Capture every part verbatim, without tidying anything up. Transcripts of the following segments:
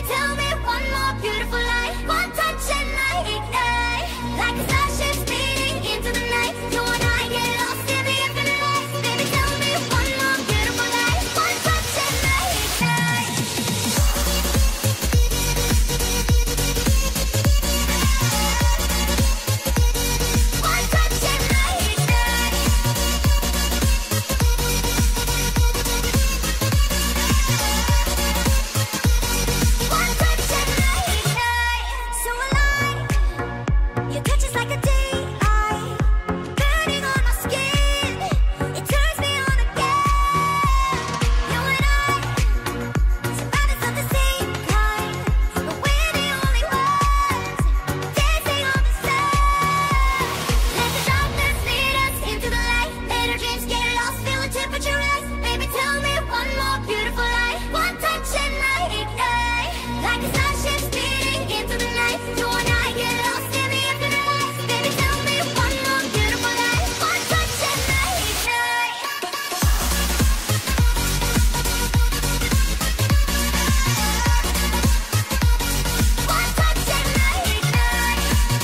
tell me one more beautiful lie. One touch and I ignite, like a starship speeding into the night. You and I get lost in the infinite light. Baby, tell me one more beautiful lie. One touch and I ignite. One touch and I ignite. One touch and I ignite. So alive, your touch is like a daylight, burning on my skin. It turns me on again. You and I, survivors of the same kind, but we're the only ones dancing on the sand. Let the darkness lead us into the light. Let our dreams get lost, feel the temperature rise. Baby, tell me one more beautiful lie. One touch and I ignite, like a starship speeding into the night. You and I get lost in the infinite light. Baby, tell me one more beautiful lie. One touch and I ignite. One touch and I ignite.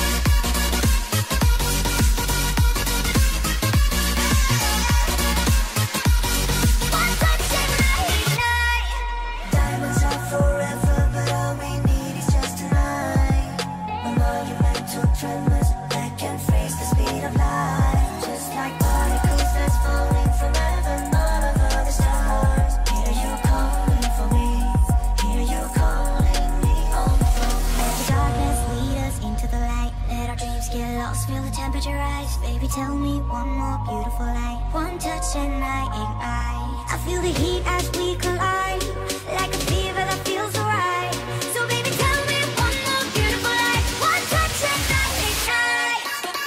One touch and I ignite. Diamonds are forever, but all we need is just tonight. A monumental tremors that can freeze the speed of light. Just like particles that's falling from heaven all over the stars. Hear you calling for me, hear you calling me on the phone. Let the darkness lead us into the light. Let our dreams get lost, feel the temperature rise. Baby, tell me one more beautiful lie. One touch and I ignite. I feel the heat as we collide, like a fever that feels alright. So baby, tell me one more beautiful lie. One touch and I ignite.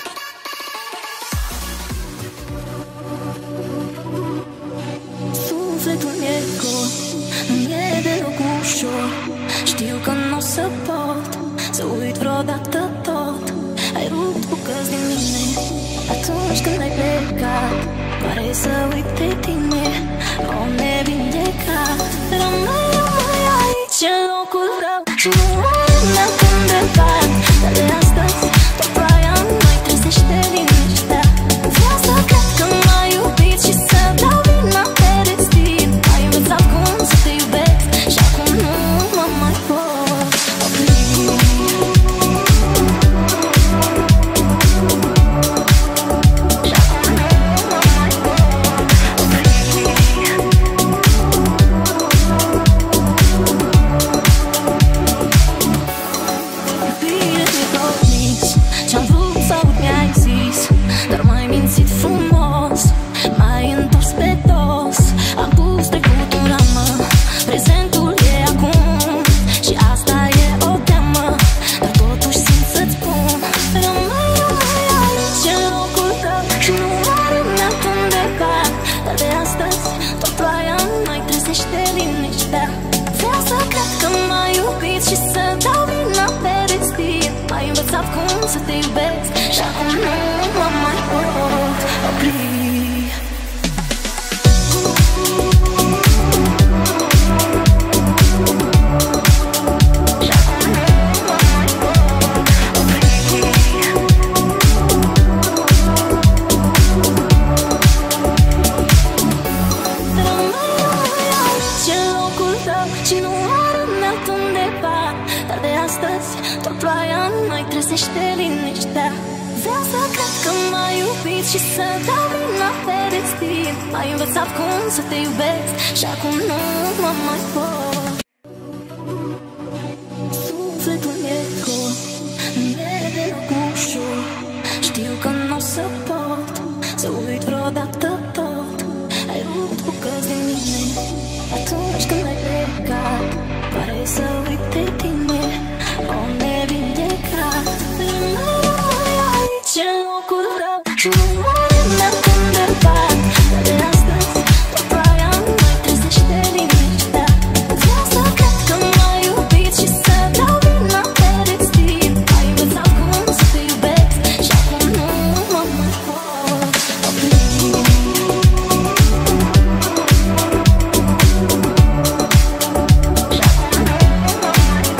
Sufletul mi-e gol, nu e deloc ușor. Știu că n-o să pot să uit vreodată tot. Ai rupt bucăți din mine atunci când ai plecat. Pare să uit de tine, o nevindecat. Rămâi, rămâi aici în locul rău și nu rămâne undeva. Dar de astăzi tot ploaia nu mai trezește liniștea. Vreau să cred că m-ai iubit și să dau vina pe destin. Ai învățat cum să te iubesc și acum nu mă mai pot opri. Și acum nu mă mai pot opri. Iubire de dormis, ce-am vrut să aud mi-ai zis, dar m-ai mințit frumos, m-ai întors pe dos. Am pus trecutul în ramă, prezentul e acum și asta e o teamă, dar totuși simt să-ți spun. Rămâi, rămâi aici în locul tău și nu arunat undeva. Dar de astăzi tot ploaia nu mai trezește liniștea. Vreau să cred că m-ai iubit și să dau vina pe destin. Ai învățat cum să te iubesc și acum nu mă mai pot opri. Și acum nu mă mai pot opri. Rămâi, rămâi aici în locul tău și nu arunat undeva. Dar de astăzi tot ploaia nu mai trezește liniștea. Vreau să cred că m-ai iubit și să dau vina pe destin. Ai învățat cum să te iubesc și acum nu mă mai pot. Sufletul mi-e gol, nu e deloc ușor. Știu că n-o să pot să uit vreodată tot. Ai rupt bucăți din mine atunci când ai plecat. Pare să uit de tine, o nevindecat. Rămâi, rămâi aici în locul rău și nu rămâne undeva. Dar de astăzi tot ploaia nu mai trezește liniștea. Vreau să cred că m-ai iubit și să dau vina pe destin. Ai învățat cum să te iubesc și acum nu mă mai pot opri. Și acum nu mă mai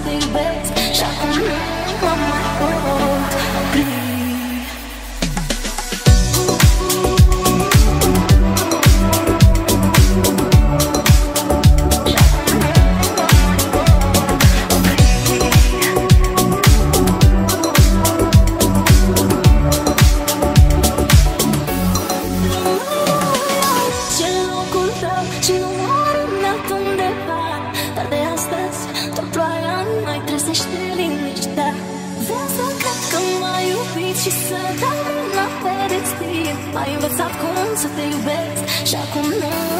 te iubesc și acum nu mă mai pot opri. Și să dau mâna pe destin. M-ai învățat cum să te iubesc și acum nu